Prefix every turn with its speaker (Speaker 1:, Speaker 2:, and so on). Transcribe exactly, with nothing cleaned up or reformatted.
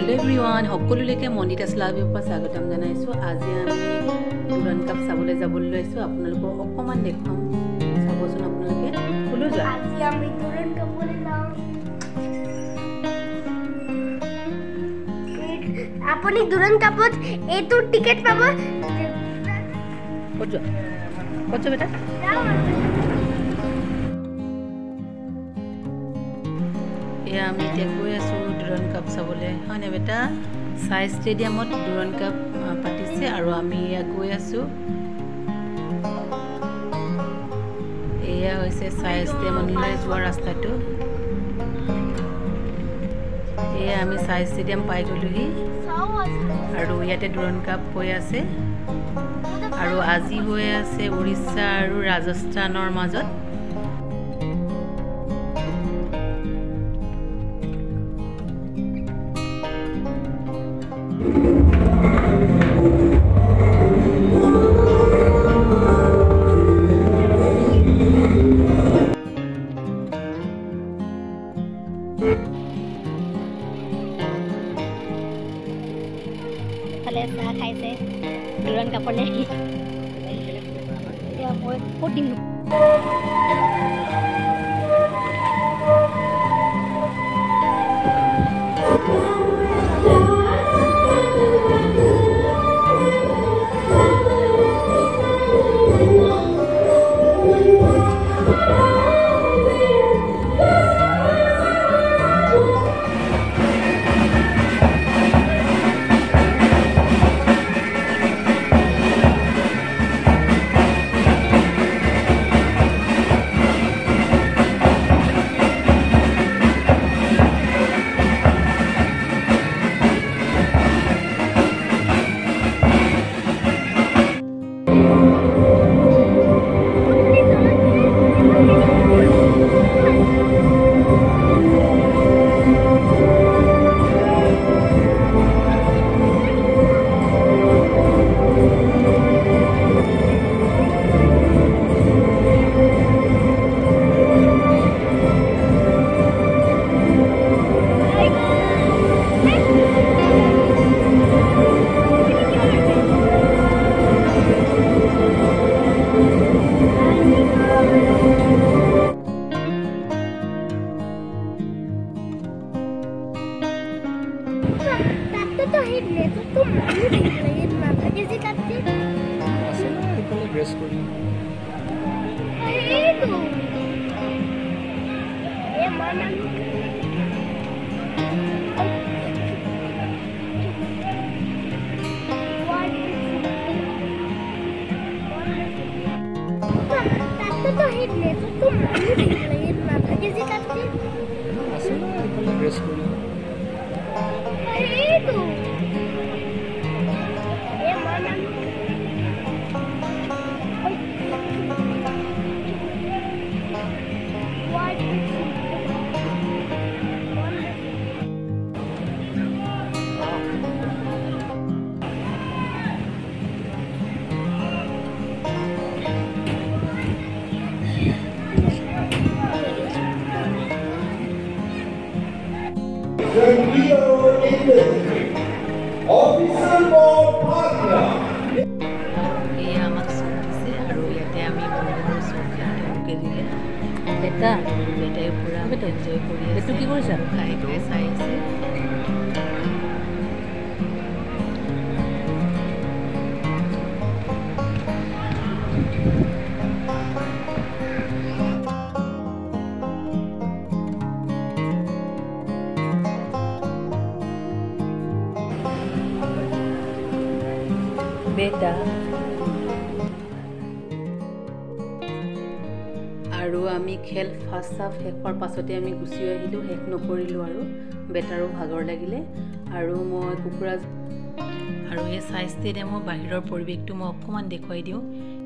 Speaker 1: Hello everyone, সকলোলৈকে মন্দিতা স্লাইফৰ পৰা স্বাগতম জনাইছো। আজি আমি ডুৰান্ড কাপ চাবলৈ যাবলৈ লৈছো। আপোনালোকক অকমান দেখাম, চাবচোন আপোনালোকে। খুলো যা।
Speaker 2: আজি আমি ডুৰান্ড কাপলৈ যাওঁ। আপুনি ডুৰান্ড কাপত এইটো টিকেট পাব।
Speaker 1: ক'ত যা? ক'ত যা বেটা? এয়া আমি এতিয়া গৈ আছো ডুৰান্ড কাপ চাবলৈ, হয়নে বেটা? সাই ষ্টেডিয়ামত ডুৰান্ড কাপ পাতিছে আৰু আমি এয়া গৈ আছো। এয়া হৈছে সাই ষ্টেডিয়ামলৈ যোৱা ৰাস্তাটো। এয়া আমি সাই ষ্টেডিয়াম পাই গ'লোহি আৰু ইয়াতে ডুৰান্ড কাপ হৈ আছে আৰু আজি হৈ আছে উৰিষ্যা আৰু ৰাজস্থানৰ মাজত।
Speaker 2: চাহ খাইছে ডুৰান্ড কাপলে এতিয়া মই ক'ত দিম
Speaker 3: Dress for you.
Speaker 2: Hey, mama. What? That's the head. So तुम मालूम नहीं है ना कैसे करते?
Speaker 3: असल में इतना dress for you.
Speaker 2: Hey, तू. ये मम्मा.
Speaker 4: The Rio Industry Official Board Partner.
Speaker 1: এয়া আমাক চুপ দিছে আৰু ইয়াতে আমি বহু চৌকি তেওঁলোকে দিলে। বেটা বেটাই পূৰা এনজয় কৰি আছে। এইটো কি কৰিছা? খাই খাই চাই আছে। বেটা আৰু আমি খেল ফাৰ্ষ্ট হাফ শেষৰ পাছতে আমি গুচি আহিলোঁ, শেষ নকৰিলোঁ আৰু বেটাৰো ভাগৰ লাগিলে আৰু মই কুকুৰা আৰু এই সাই ষ্টেডিয়ামৰ বাহিৰৰ পৰিৱেশটো মই অকণমান দেখুৱাই দিওঁ।